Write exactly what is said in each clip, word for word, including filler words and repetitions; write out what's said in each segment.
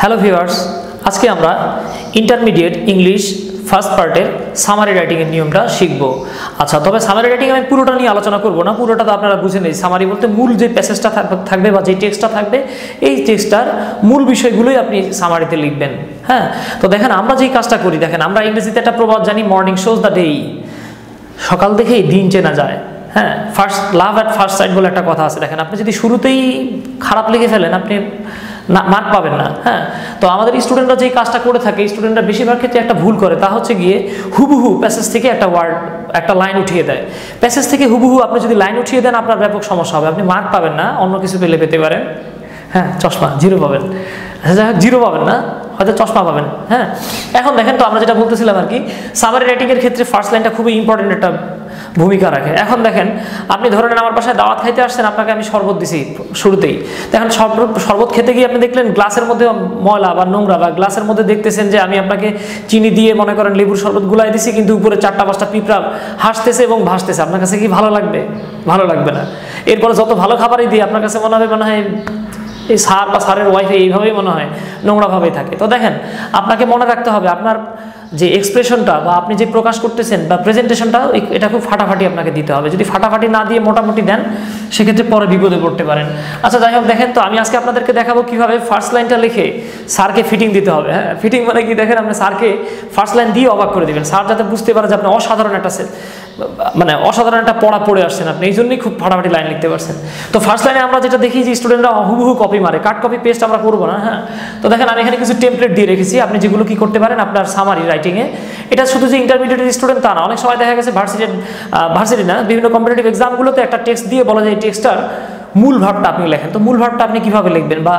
Hello viewers, আজকে আমরা intermediate English first পার্টের সামারি রাইটিংয়ের নিয়মটা শিখব। আচ্ছা, তবে সামারি রাইটিং আমি পুরোটা নিয়ে আলোচনা করব না, পুরোটা তো আপনারা বুঝে নেই। সামারি বলতে মূল যে প্যাসেজটা থাকবে বা যে টেক্সটটা থাকবে, এই টেক্সটটার মূল বিষয়গুলোই আপনি সামারিতে লিখবেন। হ্যাঁ, তো দেখেন আমরা যেই কাজটা করি, দেখেন আমরা ইংরেজিতে একটা প্রবাদ জানি, মর্নিং শোজ দ্য ডে, সকাল দেখেই দিন চেনা যায়। হ্যাঁ, first love at first sight বলে একটা কথা আছে। দেখেন আপনি যদি শুরুতেই খারাপ লিখে ফেলেন, আপনি না মার্ক পাবেন না। হ্যাঁ, তো আমাদের স্টুডেন্টরা যেই কাজটা করে থাকে, স্টুডেন্টরা বেশিরভাগ ক্ষেত্রে একটা ভুল করে, তা হচ্ছে গিয়ে হুবহু প্যাসেজ থেকে একটা ওয়ার্ড একটা লাইন উঠিয়ে দেয়। প্যাসেজ থেকে হুবহু আপনি যদি লাইন উঠিয়ে দেন, আপনার ব্যাপক সমস্যা হবে, আপনি মার্ক পাবেন না, অন্য কিছু পেলে পেতে পারেন। হ্যাঁ, চশমা জিরো পাবেন, যাই হোক জিরো পাবেন না, হয়তো চশমা পাবেন। হ্যাঁ, এখন দেখেন তো আমরা যেটা বলতেছিলাম আর কি, সামারি রাইটিংয়ের ক্ষেত্রে ফার্স্ট লাইনটা খুবই ইম্পর্টেন্ট একটা ভূমিকা রাখে। এখন দেখেন আপনি ধরে নেন আমার বাসায় দাওয়াত খাইতে আসছেন, আপনাকে আমি শরবত দিছি শুরুতেই। দেখেন শরবত খেতে গিয়ে আপনি দেখলেন গ্লাসের মধ্যে ময়লা বা নোংরা, বা গ্লাসের মধ্যে দেখতেছেন যে আমি আপনাকে চিনি দিয়ে মনে করেন লেবুর শরবত গুলাই দিছি, কিন্তু উপরে চারটা পাঁচটা পিঁপড়া হাসতেছে এবং ভাসতেছে। আপনার কাছে কি ভালো লাগবে? ভালো লাগবে না। এরপরে যত ভালো খাবারই দিই, আপনার কাছে মনে হবে মনে হয় এই সার বা সারের ওয়াইফে এইভাবেই মনে হয় নোংরাভাবেই থাকে। তো দেখেন আপনাকে মনে রাখতে হবে আপনার যে এক্সপ্রেশনটা বা আপনি যে প্রকাশ করতেছেন বা প্রেজেন্টেশনটা, এটা খুব ফাটাফাটি আপনাকে দিতে হবে। যদি ফাটাফাটি না দিয়ে মোটামুটি দেন, সেক্ষেত্রে পরে বিপদে পড়তে পারেন। আচ্ছা, যাই হোক দেখেন তো আমি আজকে আপনাদেরকে দেখাবো কিভাবে ফার্স্ট লাইনটা লিখে স্যারকে ফিটিং দিতে হবে। হ্যাঁ, ফিটিং মানে কি, দেখেন আপনি স্যারকে ফার্স্ট লাইন দিয়ে অবাক করে দেবেন, স্যার যাতে বুঝতে পারে যে আপনি অসাধারণ একটা মানে অসাধারণ একটা পড়া পড়ে আসছেন আপনি, এই জন্যই খুব ফাটাফাটি লাইন লিখতে পারছেন। তো ফার্স্ট লাইনে আমরা যেটা দেখি যে স্টুডেন্টরা হুবহু কপি মারে, কাট কপি পেস্ট আমরা করবো না। হ্যাঁ, তো দেখেন আমি এখানে কিছু টেমপ্লেট দিয়ে রেখেছি, আপনি যেগুলো কি করতে পারেন আপনার সামারি রাইটিংয়ে। এটা শুধু যে ইন্টারমিডিয়েট স্টুডেন্ট তা না, অনেক সময় দেখা গেছে ভার্সিটি ভার্সিটি না বিভিন্ন কম্পিটিটিভ এক্সামগুলোতে একটা টেক্সট দিয়ে বলা যায় টেক্সটার মূল ভাবটা আপনি লেখেন। তো মূল ভাবটা আপনি কীভাবে লিখবেন বা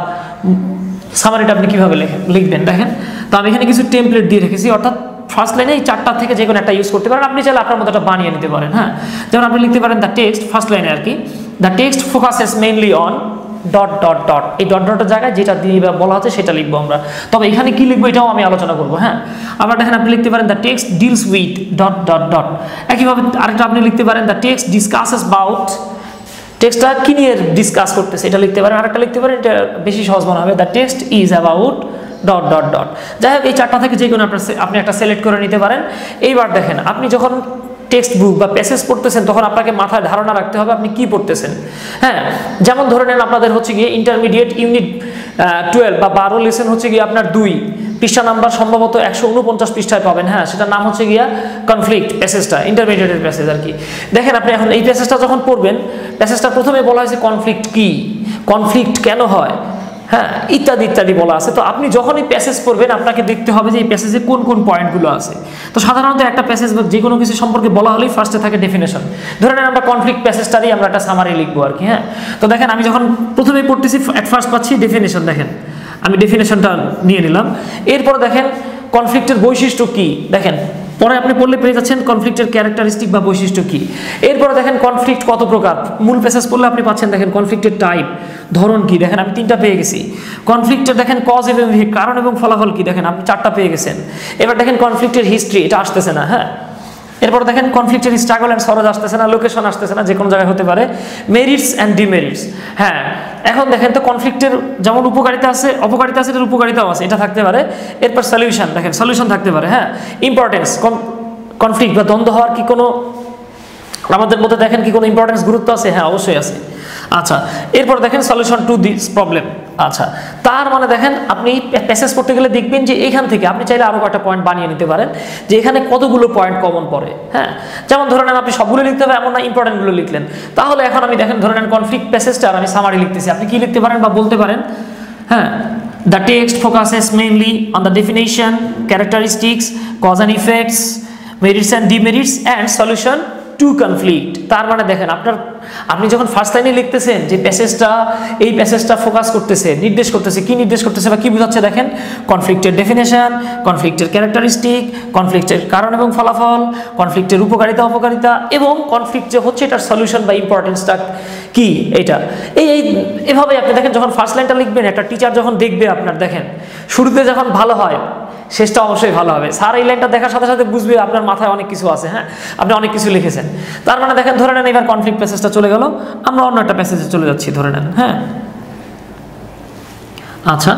সামারিটা আপনি কীভাবে লেখেন লিখবেন দেখেন। তো আমি এখানে কিছু টেমপ্লেট দিয়ে রেখেছি, অর্থাৎ ফার্স্ট লাইনে এই চারটা থেকে যে কোনো একটা ইউজ করতে পারেন। আপনি চাইলে আপনার মতো একটা বানিয়ে নিতে পারেন। হ্যাঁ, যেমন আপনি লিখতে পারেন দ্য টেক্সট, ফার্স্ট লাইনে আর কি, the text focuses mainly on dot dot dot. এই ডট ডটের জায়গায় যেটা দিয়ে বলা হচ্ছে সেটা লিখবো আমরা। তবে এখানে কি লিখবো এটাও আমি আলোচনা করবো। হ্যাঁ, আবার দেখেন আপনি লিখতে পারেন the text deals with dot dot dot. একইভাবে আরেকটা আপনি লিখতে পারেন দ্য টেক্সট ডিসকাসেস অ্যাবাউট, টেক্সটটা কি নিয়ে ডিসকাস করতেছে এটা লিখতে পারেন। আরেকটা লিখতে পারেন, এটা বেশি সহজ মনে হবে, the text is about dot dot dot. যাই হোক এই চারটা থেকে যে কোনো আপনি একটা সিলেক্ট করে নিতে পারেন। এইবার দেখেন আপনি যখন টেক্সট বুক বা প্যাসেজ পড়তেছেন, তখন আপনাকে মাথায় ধারণা রাখতে হবে আপনি কি পড়তেছেন। হ্যাঁ, যেমন ধরে নেন আপনাদের হচ্ছে গিয়ে ইন্টারমিডিয়েট ইউনিট টুয়েলভ বা বারো লেসন হচ্ছে গিয়ে আপনার দুই পৃষ্ঠা নাম্বার সম্ভবত একশো উনপঞ্চাশ পৃষ্ঠায় পাবেন। হ্যাঁ, সেটার নাম হচ্ছে গিয়া কনফ্লিক্ট প্যাসেজটা, ইন্টারমিডিয়েটের প্যাসেজ আর কি। দেখেন আপনি এখন এই প্যাসেজটা যখন পড়বেন, প্যাসেজটা প্রথমে বলা হয়েছে কনফ্লিক্ট কি, কনফ্লিক্ট কেন হয়, হ্যাঁ ইত্যাদি ইত্যাদি বলা আছে। তো আপনি যখনই প্যাসেজ পড়বেন আপনাকে দেখতে হবে যে এই প্যাসেজে কোন কোন পয়েন্টগুলো আছে। তো সাধারণত একটা প্যাসেজ বা যে কোনো কিছু সম্পর্কে বলা হলেই ফার্স্টে থাকে ডেফিনেশন। ধরে নেন আমরা কনফ্লিক্ট প্যাসেজটারই আমরা একটা সামারি লিখবো আর কি। হ্যাঁ, তো দেখেন আমি যখন প্রথমে পড়তেছি অ্যাট ফার্স্ট পাচ্ছি ডেফিনেশন। দেখেন আমি ডেফিনেশনটা নিয়ে নিলাম। এরপর দেখেন কনফ্লিক্টের বৈশিষ্ট্য কি, দেখেন পরে আপনি পড়লে পেয়ে যাচ্ছেন কনফ্লিক্টের ক্যারেক্টারিস্টিক বা বৈশিষ্ট্য কি। এরপরে দেখেন কনফ্লিক্ট কত প্রকার, মূল প্যাসেজ পড়লে আপনি পাচ্ছেন দেখেন কনফ্লিক্টের টাইপ, ধরন কি, দেখেন আমি তিনটা পেয়ে গেছি। কনফ্লিক্টের দেখেন কজ এবং কারণ এবং ফলাফল কি, দেখেন আপনি চারটা পেয়ে গেছেন। এবার দেখেন কনফ্লিক্টের হিস্ট্রি, এটা আসতেছে না। হ্যাঁ, এরপর দেখেন কনফ্লিক্টের স্ট্রাগল অ্যান্ড সরজ আসতেছে না, লোকেশন আসতেছে না, যে কোনো জায়গায় হতে পারে। মেরিটস অ্যান্ড ডিমেরিটস, হ্যাঁ এখন দেখেন তো কনফ্লিক্টের যেমন উপকারিতা আছে অপকারিতা আছে, এটার উপকারিতাও আছে, এটা থাকতে পারে। এরপর সলিউশন, দেখেন সলিউশন থাকতে পারে। হ্যাঁ, ইম্পর্টেন্স, কনফ্লিক্ট বা দ্বন্দ্ব হওয়ার কি কোনো আমাদের মধ্যে দেখেন কি কোনো ইম্পর্টেন্স গুরুত্ব আছে? হ্যাঁ অবশ্যই আছে। আচ্ছা, এরপর দেখেন সলিউশন টু দিস প্রবলেম। আচ্ছা, তার মানে দেখেন আপনি প্যাসেজ পড়তে গেলে দেখবেন যে এইখান থেকে আপনি চাইলে আরও কয়েকটা পয়েন্ট বানিয়ে নিতে পারেন যে এখানে কতগুলো পয়েন্ট কমন পড়ে। হ্যাঁ, যেমন ধরে নেন আপনি সবগুলো লিখতে হবে এমন না, ইম্পর্টেন্টগুলো লিখলেন। তাহলে এখন আমি দেখেন ধরে নেন কনফ্লিক্ট প্যাসেজটা আর আমি সামারি লিখতেছি, আপনি কি লিখতে পারেন বা বলতে পারেন, হ্যাঁ the text focuses mainly on the definition, characteristics, cause and effects, merits and demerits and solution to conflict. তার মানে দেখেন আপনার আপনি যখন ফার্স্ট লাইনে লিখতেছেন যে প্যাসেজটা এই প্যাসেজটা ফোকাস করতেছে, নির্দেশ করতেছে, কি নির্দেশ করতেছে বা কি বোঝাচ্ছে, দেখেন কনফ্লিক্টের ডেফিনেশন, কনফ্লিক্টের ক্যারেক্টারিস্টিক, কনফ্লিক্টের কারণ এবং ফলাফল, কনফ্লিক্টের উপকারিতা অপকারিতা এবং কনফ্লিক্ট যে হচ্ছে এটার সলিউশন বা ইম্পর্টেন্সটা কি, এটা এই এই এভাবে আপনি দেখেন যখন ফার্স্ট লাইনটা লিখবেন, একটা টিচার যখন দেখবে আপনার, দেখেন শুরুতে যখন ভালো হয় শেষটা অবশ্যই ভালো হবে। স্যার এই লাইনটা দেখার সাথে সাথে বুঝবে আপনার মাথায় অনেক কিছু আছে। হ্যাঁ, আপনি অনেক কিছু লিখেছেন। তার মানে দেখেন ধরে নেন এবার কনফ্লিক্ট প্যাসেজটা চলে গেল, আমরা অন্য একটা প্যাসেজে চলে যাচ্ছি ধরে নেন। হ্যাঁ, আচ্ছা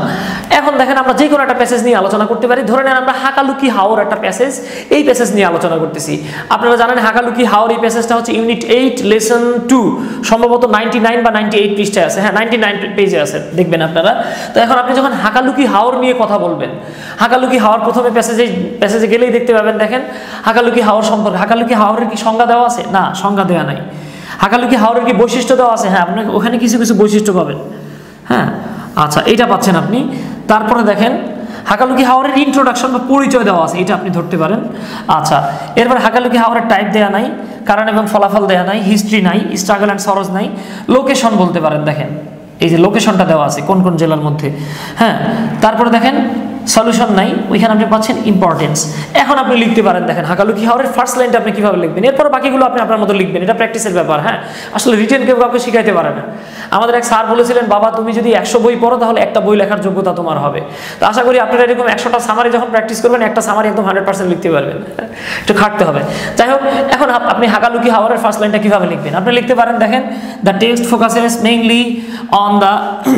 এখন দেখেন আমরা যে কোনো একটা প্যাসেজ নিয়ে আলোচনা করতে পারি। ধরে নেন আমরা হাকালুকি হাওর একটা প্যাসেজ, এই প্যাসেজ নিয়ে আলোচনা করতেছি। আপনারা জানেন হাকালুকি হাওর এই প্যাসেজটা হচ্ছে ইউনিট এইট লেসন টু, সম্ভবত নাইনটি নাইন বা নাইনটি এইট পৃষ্ঠায় আছে, হ্যাঁ নাইনটি নাইন পেজে আছে, দেখবেন আপনারা। তো এখন আপনি যখন হাকালুকি হাওর নিয়ে কথা বলবেন, হাকালুকি হাওর প্রথমে প্যাসেজে প্যাসেজে গেলেই দেখতে পাবেন, দেখেন হাকালুকি হাওর সম্পর্কে। হাকালুকি হাওরের কি সংজ্ঞা দেওয়া আছে? না, সংজ্ঞা দেওয়া নাই। হাকালুকি হাওরের কি বৈশিষ্ট্য দেওয়া আছে? হ্যাঁ, আপনি ওখানে কিছু কিছু বৈশিষ্ট্য পাবেন। হ্যাঁ, আচ্ছা, এইটা পাচ্ছেন আপনি। তারপরে দেখেন হাকালুকি হাওরের ইন্ট্রোডাকশন বা পরিচয় দেওয়া আছে, এটা আপনি ধরতে পারেন। আচ্ছা, এরপর হাকালুকি হাওরের টাইপ দেওয়া নাই, কারণ এবং ফলাফল দেওয়া নাই, হিস্ট্রি নাই, স্ট্রাগল অ্যান্ড সরোজ নাই, লোকেশন বলতে পারেন। দেখেন এই যে লোকেশনটা দেওয়া আছে কোন কোন জেলার মধ্যে। হ্যাঁ, তারপরে দেখেন সলিউশন নাই, ওইখানে আপনি পাচ্ছেন ইম্পর্টেন্স। এখন আপনি লিখতে পারেন, দেখেন হাকালুকি হাওরের ফার্স্ট লাইনটা আপনি কিভাবে লিখবেন, এরপর বাকিগুলো আপনি আপনার মতো লিখবেন, এটা প্র্যাকটিসের ব্যাপার। হ্যাঁ, আসলে রিটেন কেউ কাউকে শিখাইতে পারে না। আমাদের এক স্যার বলেছিলেন, বাবা তুমি যদি একশো বই পড়ো তাহলে একটা বই লেখার যোগ্যতা তোমার হবে। তো আশা করি আপনারা এরকম একশোটা সামারি যখন প্র্যাকটিস করবেন, একটা সামারি একদম হান্ড্রেড পার্সেন্ট লিখতে পারবেন। একটু খাটতে হবে। যাই হোক, এখন আপনি হাকালুকি হাওরের ফার্স্ট লাইনটা কিভাবে লিখবেন আপনি লিখতে পারেন। দেখেন the text focuses mainly on the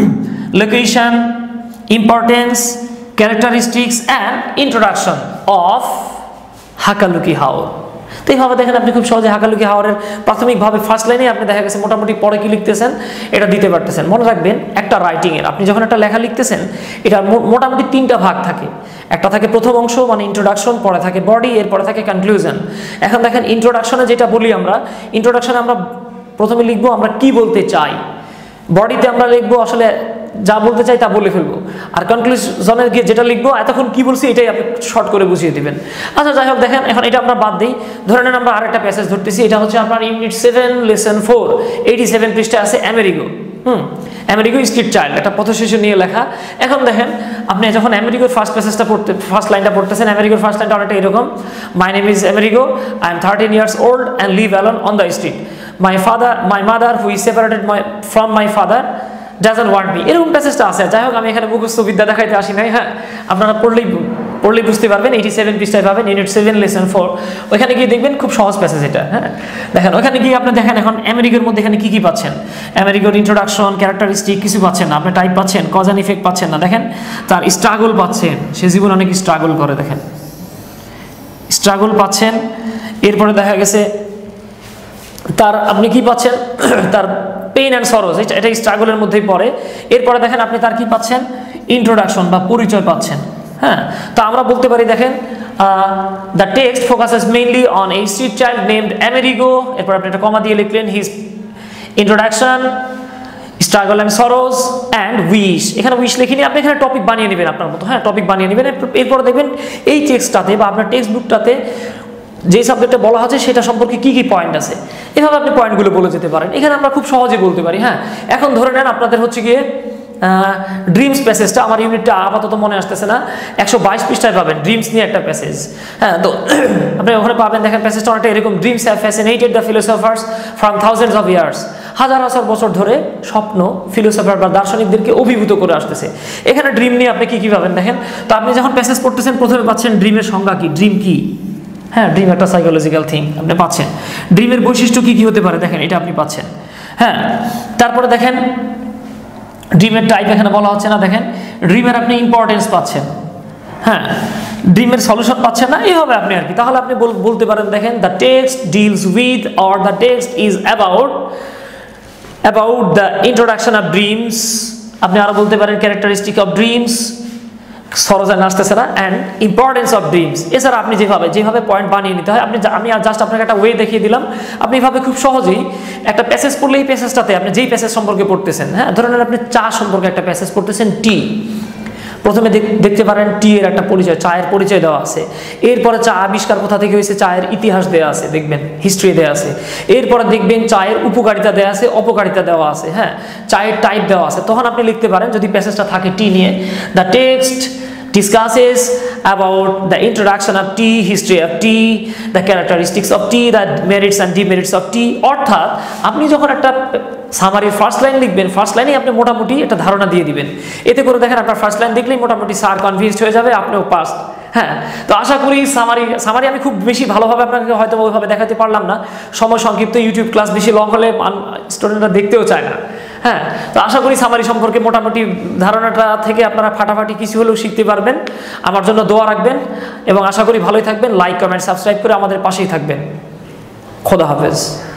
location, importance, characteristics and introduction of Hakaluki Haor. তো এইভাবে দেখেন আপনি খুব সহজে হাকালুকি হাওরের প্রাথমিকভাবে ফার্স্ট লাইনে আপনি দেখা গেছে মোটামুটি পরে কি লিখতেছেন এটা দিতে পারতেছেন। মনে রাখবেন, একটা রাইটিংয়ের আপনি যখন একটা লেখা লিখতেছেন, এটা মোটামুটি তিনটা ভাগ থাকে। একটা থাকে প্রথম অংশ মানে ইন্ট্রোডাকশন, পরে থাকে বডি, এরপরে থাকে কনক্লুশন। এখন দেখেন ইন্ট্রোডাকশনে যেটা বলি আমরা, ইন্ট্রোডাকশনে আমরা প্রথমে লিখবো আমরা কি বলতে চাই, বডিতে আমরা লিখবো আসলে যা বলতে চাই তা বলে ফেলবো, আর কনক্লুশনে গিয়ে যেটা লিখবো এতক্ষণ কি বলছি এটাই আপনি শর্ট করে বুঝিয়ে দিবেন। আচ্ছা, যাই হোক, দেখেন এখন এটা আমরা বাদ দিই। ধরে নেন আমরা আরেকটা প্যাসেজ ধরতেছি, এটা হচ্ছে আপনার unit seven lesson four, eighty seven পৃষ্ঠায় আছে আমেরিগো। হুম আমেরিগো স্ট্রিট চাইল্ড, একটা পথশিশু নিয়ে লেখা। এখন দেখেন আপনি যখন আমেরিগোর ফার্স্ট প্যাসেজটা পড়তে ফার্স্ট লাইনটা পড়তেছেন, আমেরিগোর ফার্স্ট লাইনটা অনেকটা এরকম, my name is Amerigo, I am thirteen years old and live alone on the street, my father my mother who is separated my from my father doesn't want me. এরকম প্যাসেজটা আছে। যাই হোক, আমি এখানে মুখস্থ বিদ্যা দেখাইতে আসি নাই। হ্যাঁ, আপনারা পড়লেই পড়লেই বুঝতে পারবেন। এইটি সেভেন পৃষ্ঠায় পাবেন, ইউনিট সেভেন লেসন ফোর, ওইখানে গিয়ে দেখবেন খুব সহজ প্যাসেজ এটা। হ্যাঁ, দেখেন ওখানে গিয়ে আপনি দেখেন এখন আমেরিকার মধ্যে এখানে কি কি পাচ্ছেন, আমেরিকার ইন্ট্রোডাকশন, ক্যারেক্টারিস্টিক কিছু পাচ্ছেন না, আপনি টাইপ পাচ্ছেন, কজ অ্যান্ড ইফেক্ট পাচ্ছেন না। দেখেন তার স্ট্রাগল পাচ্ছেন, সে জীবন অনেক স্ট্রাগল করে, দেখেন স্ট্রাগল পাচ্ছেন। এরপরে দেখা গেছে তার আপনি কি পাচ্ছেন, তার পেইন অ্যান্ড সরোজ, এটা এটা স্ট্রাগলের মধ্যেই পড়ে। এরপরে দেখেন আপনি তার কি পাচ্ছেন, ইন্ট্রোডাকশন বা পরিচয় পাচ্ছেন। হ্যাঁ, তো আমরা বলতে পারি দেখেন the text focuses mainly on a street child named Amerigo, এরপর আপনি একটা কমা দিয়ে লিখলেন his introduction, struggle and sorrows and wish. এখানে উইশ লিখিনি, আপনি এখানে টপিক বানিয়ে নেবেন আপনার মতো। হ্যাঁ, টপিক বানিয়ে নেবেন। এরপরে দেখবেন এই টেক্সটটাতে বা আপনার টেক্সট বুকটাতে যে সাবজেক্টটা বলা হচ্ছে সেটা সম্পর্কে কি কি পয়েন্ট আছে, এভাবে আপনি পয়েন্টগুলো বলে যেতে পারেন। এখানে আমরা খুব সহজে বলতে পারি। হ্যাঁ, এখন ধরে নেন আপনাদের হচ্ছে গিয়ে ড্রিমস প্যাসেজটা, আমার ইউনিটটা আপাতত মনে আসতেছে না, একশো বাইশ পৃষ্ঠায় পাবেন ড্রিমস নিয়ে একটা প্যাসেজ। হ্যাঁ, তো আপনি ওখানে পাবেন, দেখেন প্যাসেজটা অনেকটা এরকম, dreams have fascinated the philosophers from thousands of years, হাজার হাজার বছর ধরে স্বপ্ন ফিলোসফার বা দার্শনিকদেরকে অভিভূত করে আসতেছে। এখানে ড্রিম নিয়ে আপনি কি কি পাবেন দেখেন। তো আপনি যখন প্যাসেজ পড়তেছেন প্রথমে পাচ্ছেন ড্রিমের সংজ্ঞা কি, ড্রিম কি। হ্যাঁ, ড্রিম একটা সাইকোলজিক্যাল থিং, আপনি পাচ্ছেন। ড্রিমের বৈশিষ্ট্য কি কি হতে পারে দেখেন, এটা আপনি পাচ্ছেন। হ্যাঁ, তারপরে দেখেন ড্রিমের টাইপ এখানে বলা হচ্ছে না, দেখেন ড্রিমের আপনি ইম্পর্টেন্স পাচ্ছেন। হ্যাঁ, ড্রিমের সলিউশন পাচ্ছেন না, এইভাবে আপনি আর কি। তাহলে আপনি বলতে পারেন দেখেন the text deals with or the text is about about the introduction of dreams. আপনি আরো বলতে পারেন ক্যারেক্টারিস্টিক অফ ড্রিমস, সরোজান আসতেছে না, অ্যান্ড ইম্পর্টেন্স অফ ড্রিমস। এছাড়া আপনি যেভাবে যেভাবে পয়েন্ট বানিয়ে নিতে হয়, আপনি আমি জাস্ট আপনাকে একটা ওয়ে দেখিয়ে দিলাম। আপনি এভাবে খুব সহজেই একটা প্যাসেজ পড়লে এই প্যাসেজটাতে আপনি যেই প্যাসেজ সম্পর্কে পড়তেছেন, হ্যাঁ ধরে নেন আপনি চা সম্পর্কে একটা প্যাসেজ পড়তেছেন, টি, প্রথমে দেখতে পারেন টি এর একটা পরিচয়, চায়ের পরিচয় দেওয়া আছে। এরপরে চা আবিষ্কার কোথা থেকে হয়েছে, চায়ের ইতিহাস দেওয়া আছে, দেখবেন হিস্ট্রি দেওয়া আছে। এরপরে দেখবেন চায়ের উপকারিতা দেওয়া আছে, অপকারিতা দেওয়া আছে। হ্যাঁ, চায়ের টাইপ দেওয়া আছে। তখন আপনি লিখতে পারেন যদি প্যাসেজটা থাকে টি নিয়ে, the text discusses about the introduction of tea, history of tea, the characteristics of tea, the merits and demerits of tea। অর্থাৎ আপনি যখন একটা সামারির ফার্স্ট লাইন লিখবেন, ফার্স্ট লাইনে আপনি মোটামুটি একটা ধারণা দিয়ে দিবেন। এতে করে দেখেন আপনার ফার্স্ট লাইন দেখলেই মোটামুটি স্যার কনভিন্সড হয়ে যাবে, আপনিও পাস হ্যাঁ, তো আশা করি সামারি সামারি আমি খুব বেশি ভালোভাবে আপনাকে হয়তো ওইভাবে দেখাতে পারলাম না, সময় সংক্ষিপ্ত, ইউটিউব ক্লাস বেশি লং হলে স্টুডেন্টরা দেখতেও চায় না। হ্যাঁ, তো আশা করি সামারি সম্পর্কে মোটামুটি ধারণাটা থেকে আপনারা ফাটাফাটি কিছু হলেও শিখতে পারবেন। আমার জন্য দোয়া রাখবেন এবং আশা করি ভালোই থাকবেন। লাইক, কমেন্ট, সাবস্ক্রাইব করে আমাদের পাশেই থাকবেন। খোদা হাফেজ।